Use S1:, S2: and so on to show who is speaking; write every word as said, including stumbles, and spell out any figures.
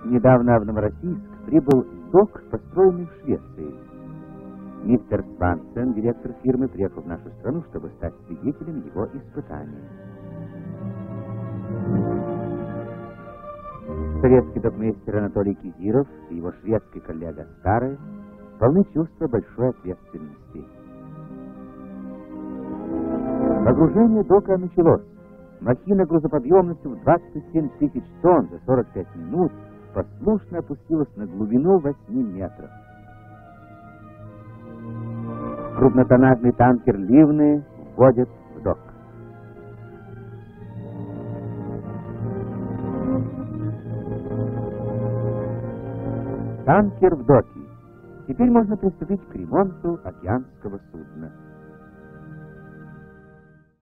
S1: Недавно в Новороссийск прибыл док, построенный в Швеции. Мистер Свансен, директор фирмы, приехал в нашу страну, чтобы стать свидетелем его испытаний. Советский докмейстер Анатолий Кизиров и его шведский коллега Старый полны чувства большой ответственности. Погружение дока началось. Махина грузоподъемностью в двадцать семь тысяч тонн за сорок пять минут послушно опустилась на глубину восьми метров. Крупнотоннажный танкер «Ливны» вводят в док. Танкер в доке. Теперь можно приступить к ремонту океанского судна.